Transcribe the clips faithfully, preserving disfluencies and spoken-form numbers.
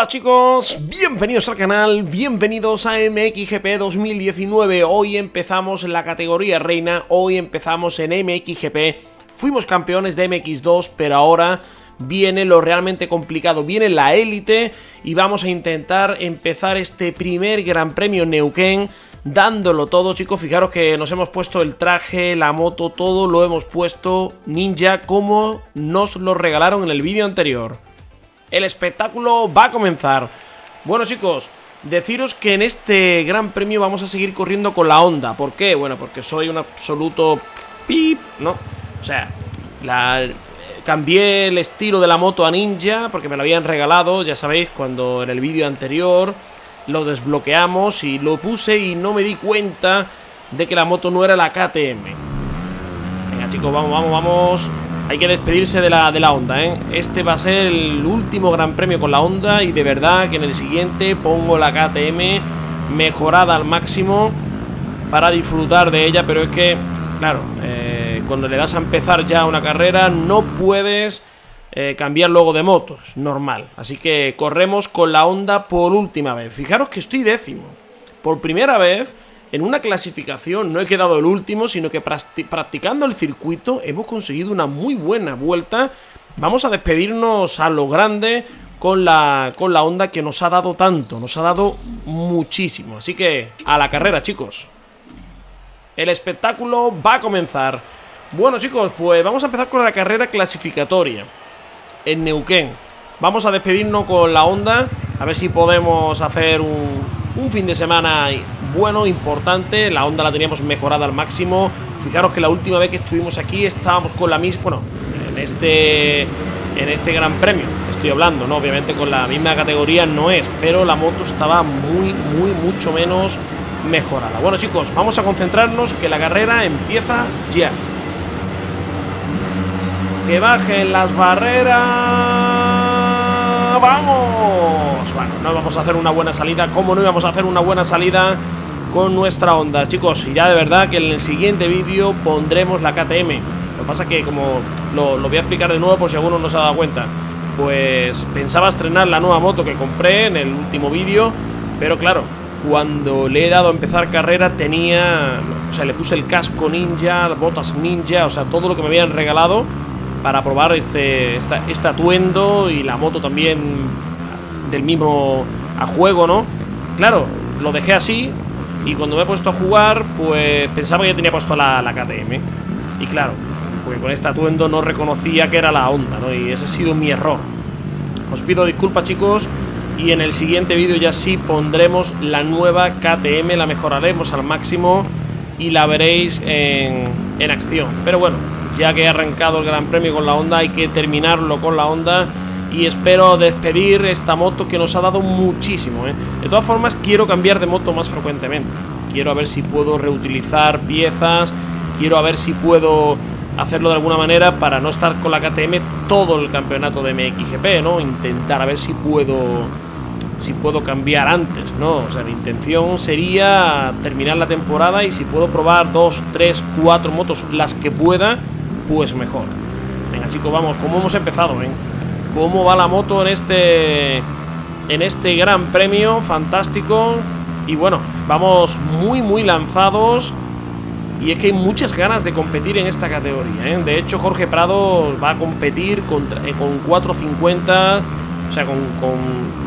Hola chicos, bienvenidos al canal, bienvenidos a M X G P dos mil diecinueve. Hoy empezamos en la categoría reina, hoy empezamos en M X G P. Fuimos campeones de M X dos, pero ahora viene lo realmente complicado, viene la élite y vamos a intentar empezar este primer Gran Premio Neuquén dándolo todo, chicos. Fijaros que nos hemos puesto el traje, la moto, todo lo hemos puesto ninja como nos lo regalaron en el vídeo anterior. El espectáculo va a comenzar. Bueno chicos, deciros que en este Gran Premio vamos a seguir corriendo con la Honda. ¿Por qué? Bueno, porque soy un absoluto pip, ¿no? O sea, la... cambié el estilo de la moto a ninja porque me lo habían regalado, ya sabéis, cuando en el vídeo anterior lo desbloqueamos y lo puse y no me di cuenta de que la moto no era la K T M. Venga chicos, vamos, vamos, vamos. Hay que despedirse de la, de la Honda, ¿eh? Este va a ser el último Gran Premio con la Honda y de verdad que en el siguiente pongo la K T M mejorada al máximo para disfrutar de ella, pero es que, claro, eh, cuando le das a empezar ya una carrera no puedes eh, cambiar luego de moto, es normal. Así que corremos con la Honda por última vez. Fijaros que estoy décimo. Por primera vez en una clasificación no he quedado el último, sino que practicando el circuito hemos conseguido una muy buena vuelta. Vamos a despedirnos a lo grande con la, con la Honda que nos ha dado tanto, nos ha dado muchísimo. Así que a la carrera, chicos. El espectáculo va a comenzar. Bueno chicos, pues vamos a empezar con la carrera clasificatoria en Neuquén. Vamos a despedirnos con la Honda, a ver si podemos hacer un, un fin de semana bueno, importante. La Honda la teníamos mejorada al máximo. Fijaros que la última vez que estuvimos aquí estábamos con la misma, bueno, en este, en este Gran Premio estoy hablando, ¿no? Obviamente con la misma categoría no es, pero la moto estaba muy, muy, mucho menos mejorada. Bueno chicos, vamos a concentrarnos que la carrera empieza ya. Que bajen las barreras. ¡Vamos! Bueno, no vamos a hacer una buena salida. ¿Cómo no íbamos a hacer una buena salida con nuestra Honda, chicos? Y ya de verdad que en el siguiente vídeo pondremos la K T M. Lo que pasa es que como lo, lo voy a explicar de nuevo por si alguno no se ha dado cuenta. Pues pensaba estrenar la nueva moto que compré en el último vídeo, pero claro, cuando le he dado a empezar carrera tenía... O sea, le puse el casco ninja, botas ninja, o sea, todo lo que me habían regalado para probar este, esta, este atuendo y la moto también del mismo a juego, ¿no? Claro, lo dejé así y cuando me he puesto a jugar, pues pensaba que ya tenía puesto la, la K T M. Y claro, porque con este atuendo no reconocía que era la Honda, ¿no? Y ese ha sido mi error. Os pido disculpas, chicos, y en el siguiente vídeo ya sí pondremos la nueva K T M, la mejoraremos al máximo y la veréis en, en acción. Pero bueno, ya que he arrancado el Gran Premio con la Honda, hay que terminarlo con la Honda y espero despedir esta moto que nos ha dado muchísimo, ¿eh? De todas formas, quiero cambiar de moto más frecuentemente. Quiero a ver si puedo reutilizar piezas, quiero a ver si puedo hacerlo de alguna manera para no estar con la K T M todo el campeonato de M X G P, ¿no? Intentar a ver si puedo, si puedo cambiar antes, ¿no? O sea, mi intención sería terminar la temporada y si puedo probar dos, tres, cuatro motos, las que pueda, pues mejor. Venga chicos, vamos, ¿cómo hemos empezado, eh? ¿Cómo va la moto en este en este Gran Premio? Fantástico. Y bueno, vamos muy muy lanzados. Y es que hay muchas ganas de competir en esta categoría, ¿eh? De hecho, Jorge Prado va a competir contra, eh, con cuatro cincuenta. O sea, con, con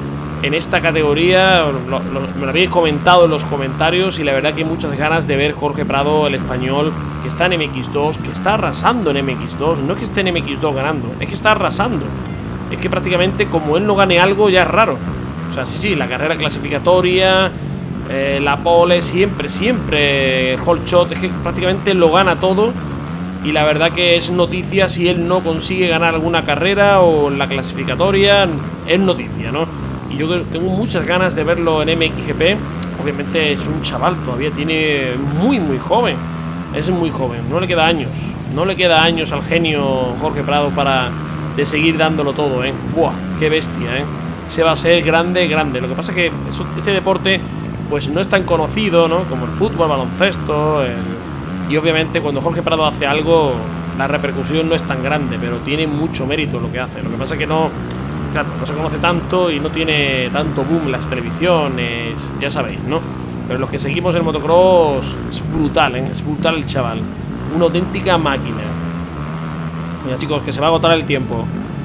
en esta categoría lo, lo, me lo habéis comentado en los comentarios. Y la verdad que hay muchas ganas de ver Jorge Prado, el español, que está en M X dos, que está arrasando en M X dos. No es que esté en M X dos ganando, es que está arrasando. Es que prácticamente como él no gane algo ya es raro. O sea, sí, sí, la carrera clasificatoria, eh, la pole, siempre, siempre whole shot, es que prácticamente lo gana todo. Y la verdad que es noticia si él no consigue ganar alguna carrera o la clasificatoria, es noticia, ¿no? Y yo tengo muchas ganas de verlo en M X G P. Obviamente es un chaval, todavía tiene muy muy joven. Es muy joven, no le queda años. No le queda años al genio Jorge Prado para de seguir dándolo todo, ¿eh? Buah, qué bestia, ¿eh? Se va a ser grande, grande. Lo que pasa es que eso, este deporte pues no es tan conocido, ¿no? Como el fútbol, baloncesto, el... y obviamente cuando Jorge Prado hace algo, la repercusión no es tan grande, pero tiene mucho mérito lo que hace. Lo que pasa es que no... claro, no se conoce tanto y no tiene tanto boom las televisiones, ya sabéis, ¿no? Pero los que seguimos el motocross es brutal, ¿eh? Es brutal el chaval. Una auténtica máquina. Mira, chicos, que se va a agotar el tiempo.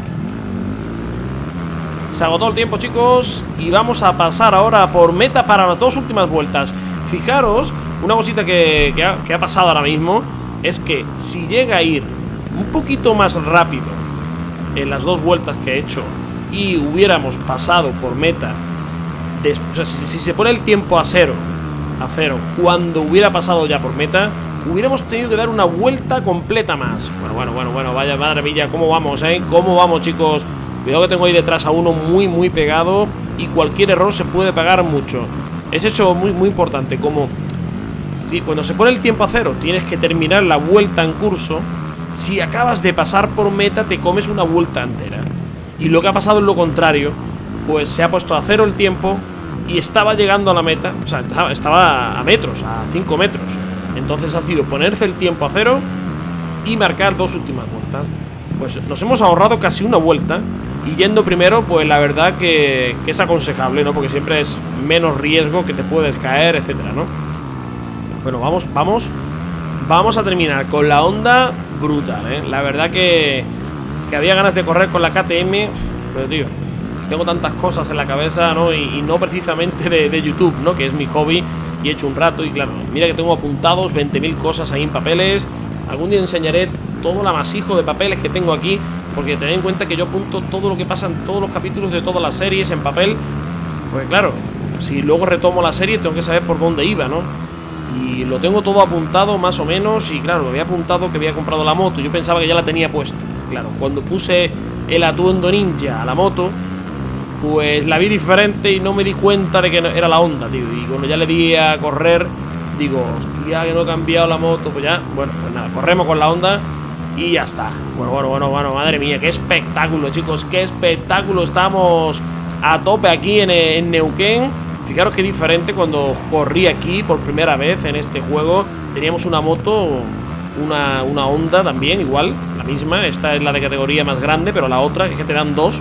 Se agotó el tiempo, chicos. Y vamos a pasar ahora por meta para las dos últimas vueltas. Fijaros, una cosita que, que, ha, que ha pasado ahora mismo es que si llega a ir un poquito más rápido en las dos vueltas que he hecho y hubiéramos pasado por meta, de, o sea, si, si se pone el tiempo a cero, a cero, cuando hubiera pasado ya por meta, hubiéramos tenido que dar una vuelta completa más. Bueno, bueno, bueno, bueno, vaya madre mía, ¿cómo vamos, eh? ¿Cómo vamos, chicos? Cuidado que tengo ahí detrás a uno muy, muy pegado y cualquier error se puede pagar mucho. Es hecho muy, muy importante, como cuando se pone el tiempo a cero, tienes que terminar la vuelta en curso. Si acabas de pasar por meta, te comes una vuelta entera. Y lo que ha pasado es lo contrario, pues se ha puesto a cero el tiempo y estaba llegando a la meta, o sea, estaba a metros, a cinco metros. Entonces ha sido ponerse el tiempo a cero y marcar dos últimas vueltas. Pues nos hemos ahorrado casi una vuelta. Y yendo primero, pues la verdad que, que es aconsejable, ¿no? Porque siempre es menos riesgo que te puedes caer, etcétera, ¿no? Bueno, vamos, vamos Vamos a terminar con la Honda brutal, ¿eh? La verdad que, que había ganas de correr con la K T M. Pero, tío, tengo tantas cosas en la cabeza, ¿no? Y, y no precisamente de, de YouTube, ¿no? Que es mi hobby y he hecho un rato. Y claro, mira que tengo apuntados veinte mil cosas ahí en papeles. Algún día enseñaré todo el amasijo de papeles que tengo aquí, porque tened en cuenta que yo apunto todo lo que pasa en todos los capítulos de todas las series en papel. Porque claro, si luego retomo la serie tengo que saber por dónde iba, ¿no? Y lo tengo todo apuntado más o menos. Y claro, me había apuntado que había comprado la moto. Yo pensaba que ya la tenía puesta. Claro, cuando puse el atuendo ninja a la moto, pues la vi diferente y no me di cuenta de que era la Honda, tío. Y cuando ya le di a correr, digo, hostia, que no he cambiado la moto. Pues ya, bueno, pues nada, corremos con la Honda y ya está. Bueno, bueno, bueno, bueno, madre mía, qué espectáculo, chicos, qué espectáculo. Estamos a tope aquí en, en Neuquén. Fijaros qué diferente cuando corrí aquí por primera vez en este juego. Teníamos una moto, una, una Honda también, igual, la misma. Esta es la de categoría más grande, pero la otra es que te dan dos.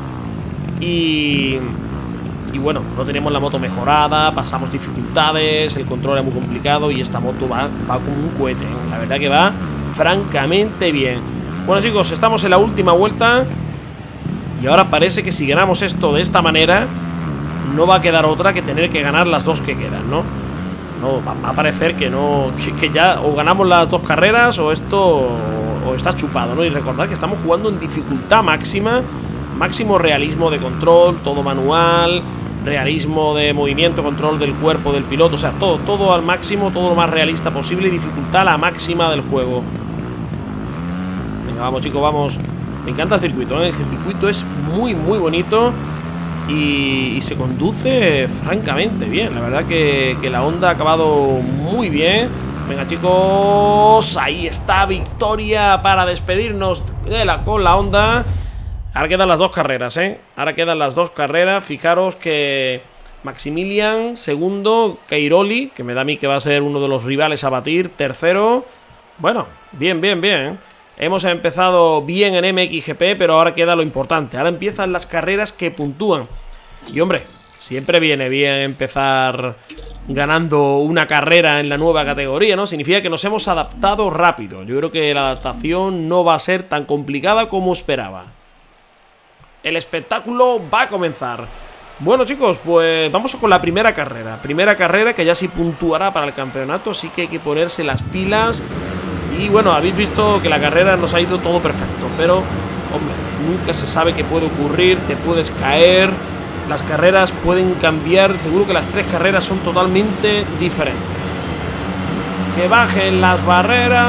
Y, y bueno, no teníamos la moto mejorada, pasamos dificultades, el control era muy complicado y esta moto va, va como un cohete, ¿eh? La verdad que va francamente bien. Bueno, chicos, estamos en la última vuelta y ahora parece que si ganamos esto de esta manera, no va a quedar otra que tener que ganar las dos que quedan, ¿no? No, va a parecer que no, que, que ya o ganamos las dos carreras o esto o, o está chupado, ¿no? Y recordad que estamos jugando en dificultad máxima, máximo realismo de control, todo manual, realismo de movimiento, control del cuerpo del piloto, o sea, todo, todo al máximo, todo lo más realista posible y dificultad a la máxima del juego. Venga, vamos, chicos, vamos. Me encanta el circuito, ¿eh? Este circuito es muy, muy bonito. Y, y se conduce francamente bien. La verdad que, que la Honda ha acabado muy bien. Venga, chicos, ahí está, victoria para despedirnos de la, con la Honda. Ahora quedan las dos carreras, ¿eh? Ahora quedan las dos carreras. Fijaros que Maximilian, segundo, Cairoli, que me da a mí que va a ser uno de los rivales a batir, tercero. Bueno, bien, bien, bien. Hemos empezado bien en M X G P, pero ahora queda lo importante. Ahora empiezan las carreras que puntúan. Y hombre, siempre viene bien empezar ganando una carrera en la nueva categoría, ¿no? Significa que nos hemos adaptado rápido. Yo creo que la adaptación no va a ser tan complicada como esperaba. El espectáculo va a comenzar. Bueno, chicos, pues vamos con la primera carrera. Primera carrera que ya sí puntuará para el campeonato, así que hay que ponerse las pilas. Y bueno, habéis visto que la carrera nos ha ido todo perfecto, pero, hombre, nunca se sabe qué puede ocurrir, te puedes caer, las carreras pueden cambiar, seguro que las tres carreras son totalmente diferentes. Que bajen las barreras.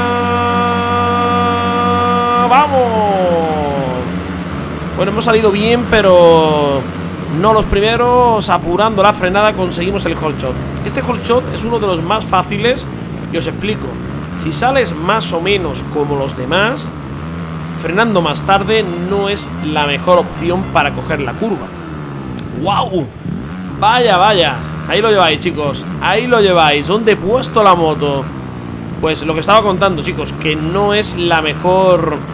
¡Vamos! Bueno, hemos salido bien, pero no los primeros. Apurando la frenada conseguimos el hold shot. Este hold shot es uno de los más fáciles y os explico. Si sales más o menos como los demás, frenando más tarde no es la mejor opción para coger la curva. ¡Wow! Vaya, vaya. Ahí lo lleváis, chicos. Ahí lo lleváis. ¿Dónde he puesto la moto? Pues lo que estaba contando, chicos, que no es la mejor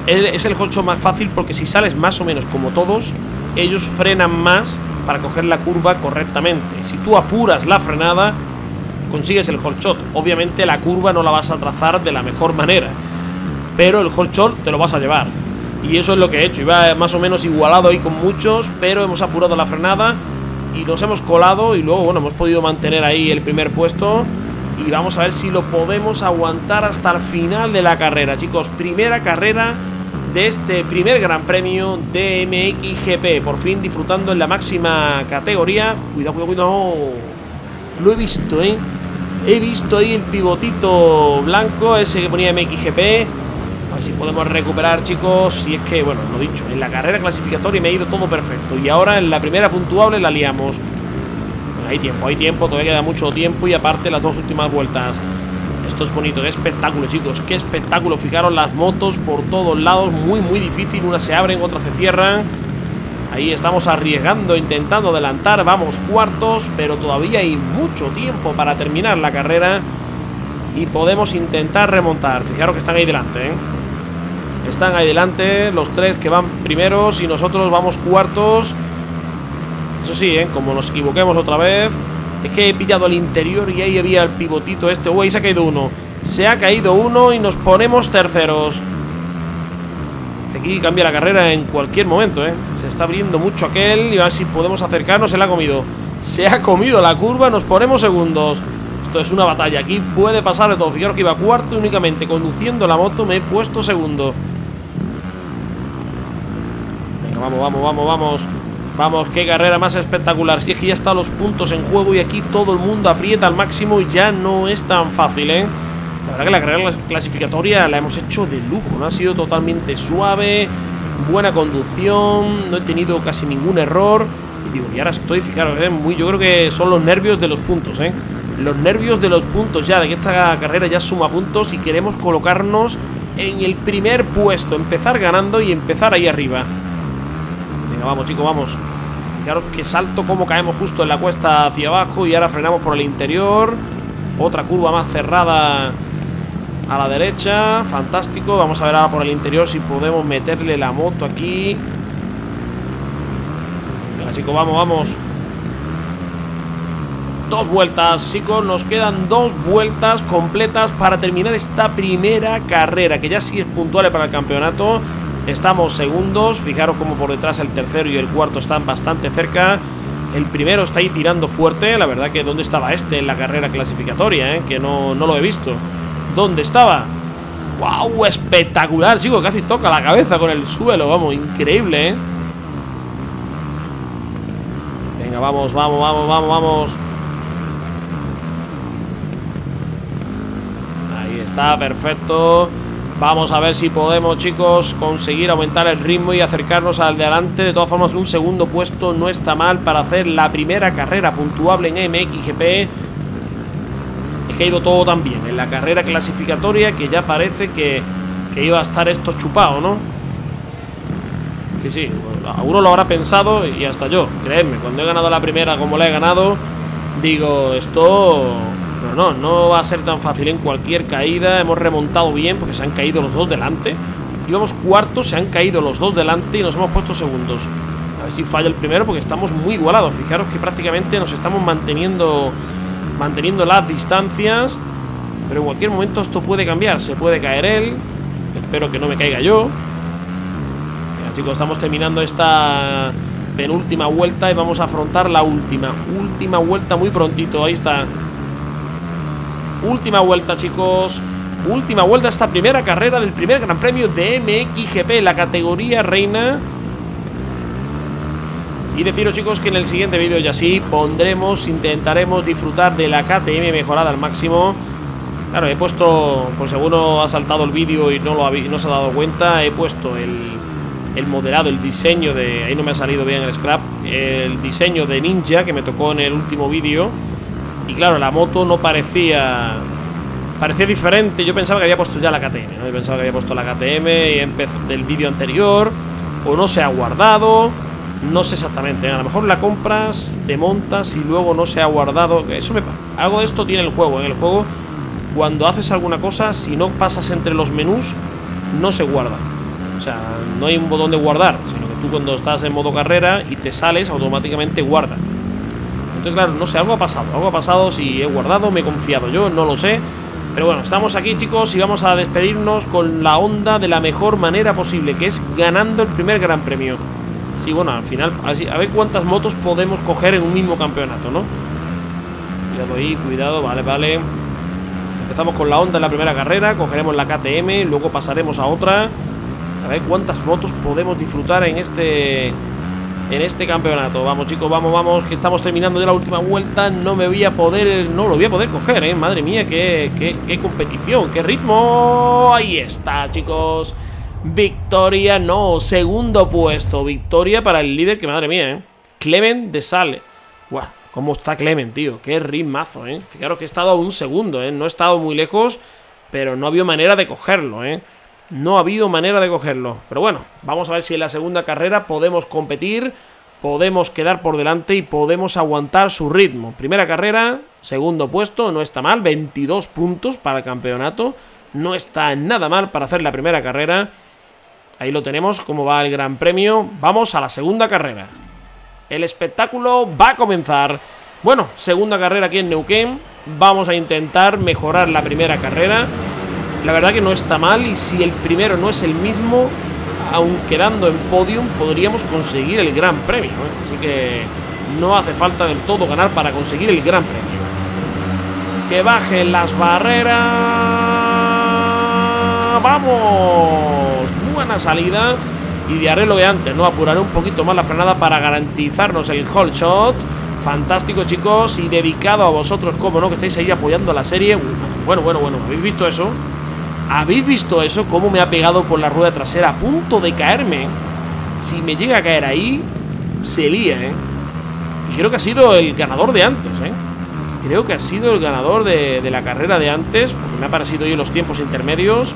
es el hot shot más fácil porque si sales más o menos como todos, ellos frenan más para coger la curva correctamente. Si tú apuras la frenada, consigues el hot shot. Obviamente la curva no la vas a trazar de la mejor manera, pero el hot shot te lo vas a llevar. Y eso es lo que he hecho. Iba más o menos igualado ahí con muchos, pero hemos apurado la frenada y nos hemos colado. Y luego, bueno, hemos podido mantener ahí el primer puesto. Y vamos a ver si lo podemos aguantar hasta el final de la carrera, chicos. Primera carrera de este primer Gran Premio de M X G P. Por fin disfrutando en la máxima categoría. Cuidado, cuidado, cuidado. Lo he visto, ¿eh? He visto ahí el pivotito blanco, ese que ponía M X G P. A ver si podemos recuperar, chicos. Y es que, bueno, lo dicho, en la carrera clasificatoria me ha ido todo perfecto. Y ahora en la primera puntuable la liamos. Hay tiempo, hay tiempo, todavía queda mucho tiempo. Y aparte las dos últimas vueltas. Esto es bonito, qué espectáculo, chicos. Qué espectáculo, fijaros las motos por todos lados. Muy, muy difícil, unas se abren, otras se cierran. Ahí estamos arriesgando, intentando adelantar. Vamos cuartos, pero todavía hay mucho tiempo para terminar la carrera. Y podemos intentar remontar. Fijaros que están ahí delante, ¿eh? Están ahí delante los tres que van primeros y nosotros vamos cuartos. Eso sí, ¿eh? Como nos equivoquemos otra vez. Es que he pillado el interior y ahí había el pivotito este. Uy, se ha caído uno. Se ha caído uno y nos ponemos terceros. Aquí cambia la carrera en cualquier momento, ¿eh? Se está abriendo mucho aquel y a ver si podemos acercarnos. Se la ha comido. Se ha comido la curva, nos ponemos segundos. Esto es una batalla. Aquí puede pasar de todo. Fijaros que iba cuarto y únicamente conduciendo la moto me he puesto segundo. Venga, vamos, vamos, vamos, vamos. Vamos, qué carrera más espectacular. Si es que ya están los puntos en juego y aquí todo el mundo aprieta al máximo y ya no es tan fácil, ¿eh? La verdad que la carrera clasificatoria la hemos hecho de lujo, ¿no? Ha sido totalmente suave, buena conducción, no he tenido casi ningún error. Y digo, y ahora estoy, fijaros, ¿eh? Muy, yo creo que son los nervios de los puntos, ¿eh? Los nervios de los puntos ya, de que esta carrera ya suma puntos y queremos colocarnos en el primer puesto, empezar ganando y empezar ahí arriba. Venga, vamos, chicos, vamos. Fijaros que salto, como caemos justo en la cuesta hacia abajo y ahora frenamos por el interior. Otra curva más cerrada a la derecha, fantástico. Vamos a ver ahora por el interior si podemos meterle la moto aquí. Venga, chicos, vamos, vamos. Dos vueltas, chicos, nos quedan dos vueltas completas para terminar esta primera carrera, que ya sí es puntual para el campeonato. Estamos segundos, fijaros como por detrás el tercero y el cuarto están bastante cerca. El primero está ahí tirando fuerte, la verdad que ¿dónde estaba este en la carrera clasificatoria? Eh? Que no, no lo he visto. ¿Dónde estaba? ¡Wow! Espectacular, chicos, casi toca la cabeza con el suelo, vamos, increíble, ¿eh? Venga, vamos, vamos, vamos, vamos, vamos. Ahí está, perfecto. Vamos a ver si podemos, chicos, conseguir aumentar el ritmo y acercarnos al de adelante. De todas formas, un segundo puesto no está mal para hacer la primera carrera puntuable en M X G P. Es que ha ido todo tan bien en la carrera clasificatoria que ya parece que, que iba a estar esto chupado, ¿no? Sí, sí, uno lo habrá pensado y hasta yo, créeme, cuando he ganado la primera como la he ganado, digo, esto... Pero no, no va a ser tan fácil en cualquier caída. Hemos remontado bien porque se han caído los dos delante. Íbamos cuartos, se han caído los dos delante y nos hemos puesto segundos. A ver si falla el primero porque estamos muy igualados. Fijaros que prácticamente nos estamos manteniendo Manteniendo las distancias. Pero en cualquier momento esto puede cambiar. Se puede caer él. Espero que no me caiga yo. Venga, chicos, estamos terminando esta penúltima vuelta y vamos a afrontar la última. Última vuelta muy prontito, ahí está. Última vuelta, chicos. Última vuelta a esta primera carrera del primer Gran Premio de M X G P, la categoría reina. Y deciros, chicos, que en el siguiente vídeo ya sí pondremos, intentaremos disfrutar de la K T M mejorada al máximo. Claro, he puesto, por si alguno ha saltado el vídeo y no, lo ha, no se ha dado cuenta, he puesto el, el modelado, el diseño de... Ahí no me ha salido bien el scrap. El diseño de Ninja que me tocó en el último vídeo. Y claro, la moto no parecía... Parecía diferente. Yo pensaba que había puesto ya la K T M, ¿no? Yo pensaba que había puesto la K T M y empezó del vídeo anterior. O no se ha guardado. No sé exactamente. A lo mejor la compras, te montas y luego no se ha guardado. Eso me... Algo de esto tiene el juego. En el juego, cuando haces alguna cosa, si no pasas entre los menús, no se guarda. O sea, no hay un botón de guardar, sino que tú cuando estás en modo carrera y te sales, automáticamente guarda. Entonces, claro, no sé, algo ha pasado. Algo ha pasado, si he guardado, me he confiado yo, no lo sé. Pero bueno, estamos aquí, chicos, y vamos a despedirnos con la Honda de la mejor manera posible, que es ganando el primer Gran Premio. Sí, bueno, al final, así, a ver cuántas motos podemos coger en un mismo campeonato, ¿no? Cuidado ahí, cuidado, vale, vale. Empezamos con la Honda en la primera carrera, cogeremos la K T M, luego pasaremos a otra. A ver cuántas motos podemos disfrutar en este en este campeonato. Vamos, chicos, vamos, vamos, que estamos terminando ya la última vuelta. No me voy a poder, no lo voy a poder coger, eh. Madre mía, qué, qué, qué competición, qué ritmo. Ahí está, chicos. Victoria, no, segundo puesto. Victoria para el líder, que madre mía, eh. Clement de Sale. Guau, cómo está Clement, tío. Qué ritmazo, eh. Fijaros que he estado a un segundo, eh. No he estado muy lejos, pero no había manera de cogerlo, eh. No ha habido manera de cogerlo. Pero bueno, vamos a ver si en la segunda carrera podemos competir, podemos quedar por delante y podemos aguantar su ritmo. Primera carrera, segundo puesto, no está mal. veintidós puntos para el campeonato. No está nada mal para hacer la primera carrera. Ahí lo tenemos, cómo va el Gran Premio. Vamos a la segunda carrera. El espectáculo va a comenzar. Bueno, segunda carrera aquí en Neuquén. Vamos a intentar mejorar la primera carrera. La verdad que no está mal, y si el primero no es el mismo, aun quedando en podium, podríamos conseguir el Gran Premio, ¿eh? Así que no hace falta del todo ganar para conseguir el Gran Premio. Que bajen las barreras. ¡Vamos! Buena salida. Y de haré lo de antes, ¿no? Apuraré un poquito más la frenada para garantizarnos el whole shot. Fantástico, chicos, y dedicado a vosotros, como no, que estáis ahí apoyando la serie. Bueno, bueno, bueno, ¿habéis visto eso? ¿Habéis visto eso? Cómo me ha pegado por la rueda trasera, a punto de caerme. Si me llega a caer ahí, se lía, ¿eh? Y creo que ha sido el ganador de antes, ¿eh? Creo que ha sido el ganador de, de la carrera de antes, porque me ha parecido yo los tiempos intermedios.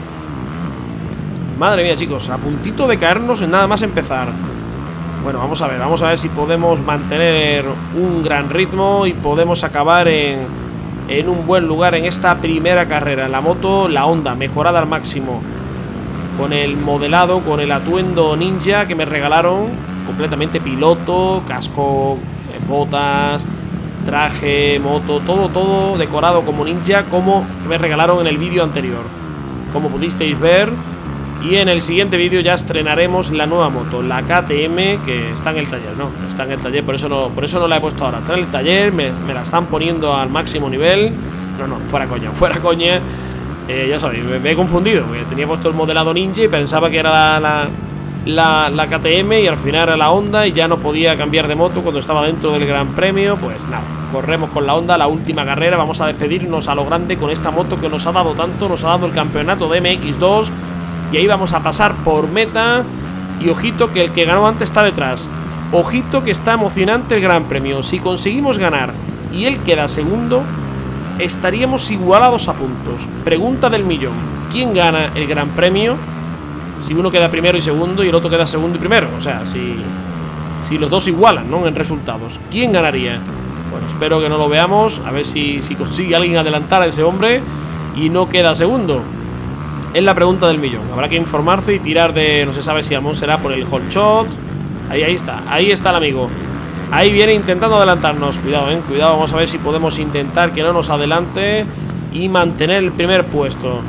Madre mía, chicos, a puntito de caernos en nada más empezar. Bueno, vamos a ver, vamos a ver si podemos mantener un gran ritmo y podemos acabar en, en un buen lugar en esta primera carrera. La moto, la Honda, mejorada al máximo, con el modelado, con el atuendo ninja que me regalaron, completamente piloto, casco, botas, traje, moto, todo, todo decorado como ninja, como me regalaron en el vídeo anterior, como pudisteis ver. Y en el siguiente vídeo ya estrenaremos la nueva moto, la K T M, que está en el taller, ¿no? Está en el taller, por eso no, por eso no la he puesto ahora. Está en el taller, me, me la están poniendo al máximo nivel. No, no, fuera coña, fuera coña. Eh, ya sabéis, me, me he confundido, porque tenía puesto el modelado ninja y pensaba que era la, la, la, la K T M, y al final era la Honda, y ya no podía cambiar de moto cuando estaba dentro del Gran Premio. Pues nada, corremos con la Honda, la última carrera. Vamos a despedirnos a lo grande con esta moto que nos ha dado tanto, nos ha dado el campeonato de M X dos. Y ahí vamos a pasar por meta. Y ojito que el que ganó antes está detrás. Ojito que está emocionante el Gran Premio. Si conseguimos ganar y él queda segundo, estaríamos igualados a puntos. Pregunta del millón: ¿quién gana el Gran Premio si uno queda primero y segundo y el otro queda segundo y primero? O sea, si, si los dos igualan, ¿no?, en resultados, ¿quién ganaría? Bueno, espero que no lo veamos. A ver si, si consigue alguien adelantar a ese hombre y no queda segundo. Es la pregunta del millón. Habrá que informarse y tirar de... No se sabe si Amon será por el whole shot. Ahí, ahí está. Ahí está el amigo. Ahí viene intentando adelantarnos. Cuidado, eh. Cuidado. Vamos a ver si podemos intentar que no nos adelante y mantener el primer puesto.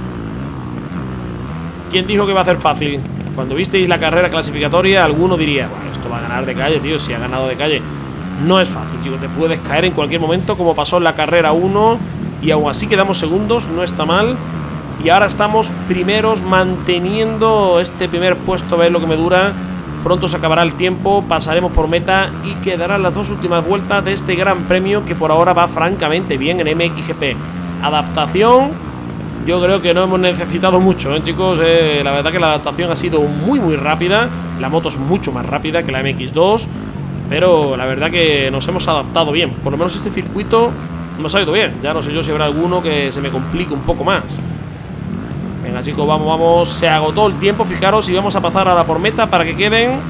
¿Quién dijo que iba a ser fácil? Cuando visteis la carrera clasificatoria, alguno diría: bueno, esto va a ganar de calle, tío. Si ha ganado de calle. No es fácil, chico. Te puedes caer en cualquier momento, como pasó en la carrera uno. Y aún así quedamos segundos. No está mal. Y ahora estamos primeros, manteniendo este primer puesto. A ver lo que me dura. Pronto se acabará el tiempo, pasaremos por meta y quedarán las dos últimas vueltas de este Gran Premio, que por ahora va francamente bien en M X G P. Adaptación, yo creo que no hemos necesitado mucho, ¿eh, chicos? Eh, la verdad que la adaptación ha sido muy muy rápida. La moto es mucho más rápida que la M X dos, pero la verdad que nos hemos adaptado bien. Por lo menos este circuito nos ha ido bien. Ya no sé yo si habrá alguno que se me complique un poco más. Venga, chicos, vamos, vamos. Se agotó el tiempo, fijaros, y vamos a pasar ahora por meta para que queden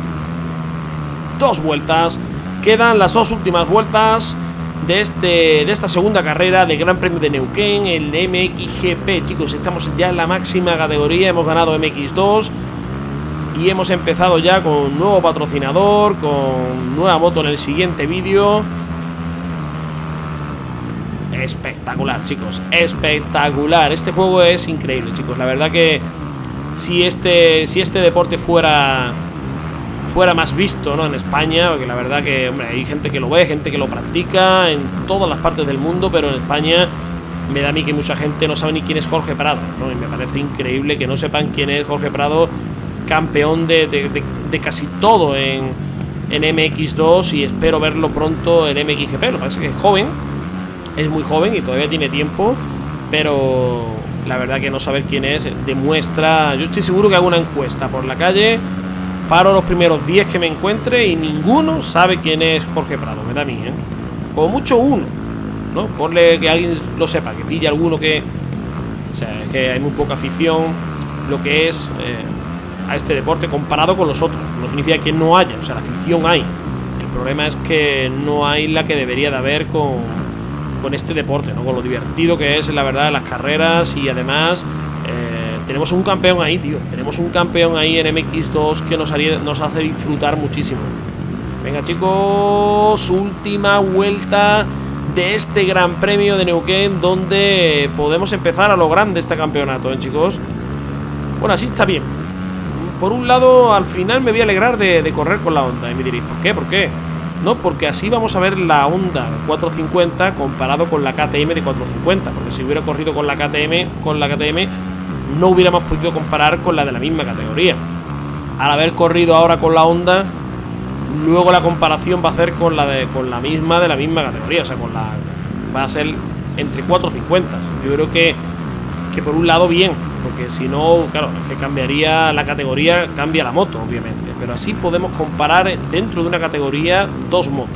dos vueltas. Quedan las dos últimas vueltas de, este, de esta segunda carrera del Gran Premio de Neuquén, el M X G P. Chicos, estamos ya en la máxima categoría. Hemos ganado M X dos Y hemos empezado ya con nuevo patrocinador, con nueva moto en el siguiente vídeo. Espectacular, chicos, espectacular. Este juego es increíble, chicos. La verdad que si este, si este deporte fuera fuera más visto, ¿no?, en España, porque la verdad que, hombre, hay gente que lo ve, gente que lo practica en todas las partes del mundo, pero en España me da a mí que mucha gente no sabe ni quién es Jorge Prado, ¿no? Y me parece increíble que no sepan quién es Jorge Prado, campeón de, de, de, de casi todo en, en M X dos, y espero verlo pronto en M X G P. Lo que pasa es que es joven, es muy joven y todavía tiene tiempo, pero la verdad que no saber quién es demuestra... Yo estoy seguro que hago una encuesta por la calle, paro los primeros diez que me encuentre y ninguno sabe quién es Jorge Prado, me da a mí, ¿eh? Como mucho uno, ¿no? Ponle que alguien lo sepa, que pille alguno que... O sea, es que hay muy poca afición lo que es eh, a este deporte comparado con los otros. No significa que no haya, o sea, la afición hay. El problema es que no hay la que debería de haber con, con este deporte, ¿no? Con lo divertido que es, la verdad, las carreras. Y además eh, tenemos un campeón ahí, tío. Tenemos un campeón ahí en M X dos que nos, haría, nos hace disfrutar muchísimo. Venga, chicos, última vuelta de este Gran Premio de Neuquén, donde podemos empezar a lo grande este campeonato, ¿eh, chicos? Bueno, así está bien. Por un lado, al final me voy a alegrar de, de correr con la Honda. Y me diréis, ¿por qué? ¿Por qué? No, porque así vamos a ver la Honda cuatrocientos cincuenta comparado con la K T M de cuatrocientos cincuenta. Porque si hubiera corrido con la K T M, con la K T M, no hubiéramos podido comparar con la de la misma categoría. Al haber corrido ahora con la Honda, luego la comparación va a ser con la de con la misma de la misma categoría. O sea, con la va a ser entre cuatrocientos cincuenta. Yo creo que, que por un lado bien, porque si no, claro, es que cambiaría la categoría, cambia la moto, obviamente. Pero así podemos comparar dentro de una categoría dos motos.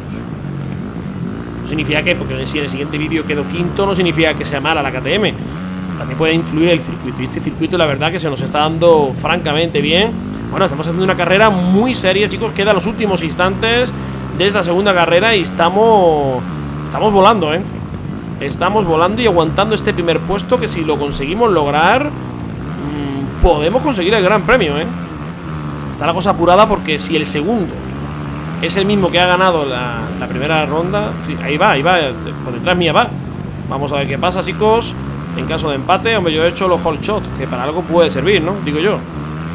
No significa que, porque si en el siguiente vídeo quedo quinto, no significa que sea mala la K T M. También puede influir el circuito. Y este circuito, la verdad, que se nos está dando francamente bien. Bueno, estamos haciendo una carrera muy seria, chicos. Quedan los últimos instantes de esta segunda carrera y estamos Estamos volando, ¿eh? Estamos volando y aguantando este primer puesto, que si lo conseguimos lograr, mmm, podemos conseguir el Gran Premio, ¿eh? Está la cosa apurada, porque si el segundo es el mismo que ha ganado la, la primera ronda, sí, ahí va, ahí va, por detrás mía va. Vamos a ver qué pasa, chicos. En caso de empate, hombre, yo he hecho los hold shot, que para algo puede servir, ¿no? Digo yo.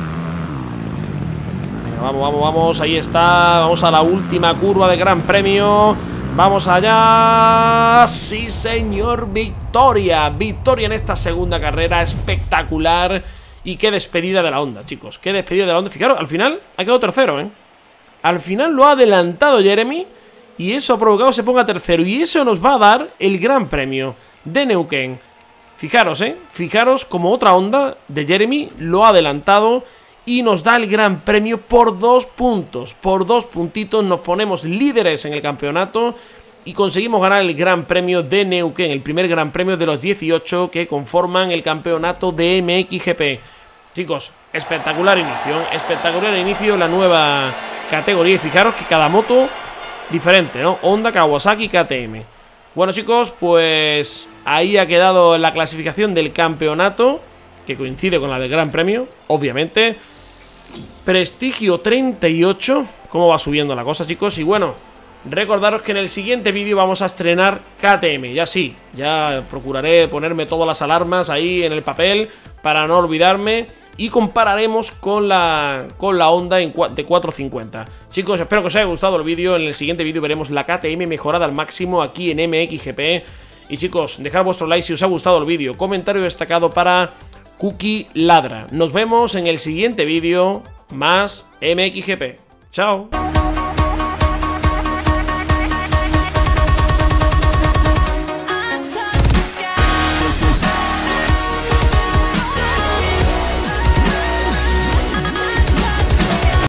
Venga, vamos, vamos, vamos, ahí está. Vamos a la última curva de Gran Premio. Vamos allá. Sí, señor, victoria. Victoria en esta segunda carrera, espectacular. Y qué despedida de la Honda, chicos. Qué despedida de la Honda. Fijaros, al final ha quedado tercero, ¿eh? Al final lo ha adelantado Jeremy, y eso ha provocado que se ponga tercero. Y eso nos va a dar el Gran Premio de Neuquén. Fijaros, ¿eh? Fijaros como otra Honda de Jeremy lo ha adelantado y nos da el Gran Premio por dos puntos. Por dos puntitos nos ponemos líderes en el campeonato y conseguimos ganar el Gran Premio de Neuquén, el primer Gran Premio de los dieciocho que conforman el campeonato de M X G P. Chicos, espectacular inicio, espectacular inicio la nueva categoría. Y fijaros que cada moto diferente, ¿no? Honda, Kawasaki, K T M. Bueno, chicos, pues ahí ha quedado la clasificación del campeonato, que coincide con la del Gran Premio, obviamente. Prestigio treinta y ocho. Cómo va subiendo la cosa, chicos. Y bueno, recordaros que en el siguiente vídeo vamos a estrenar K T M. Ya sí, ya procuraré ponerme todas las alarmas ahí en el papel para no olvidarme. Y compararemos con la, con la Honda en, de cuatrocientos cincuenta. Chicos, espero que os haya gustado el vídeo. En el siguiente vídeo veremos la K T M mejorada al máximo aquí en M X G P. Y chicos, dejad vuestro like si os ha gustado el vídeo. Comentario destacado para Cookie Ladra. Nos vemos en el siguiente vídeo. Más M X G P. Chao.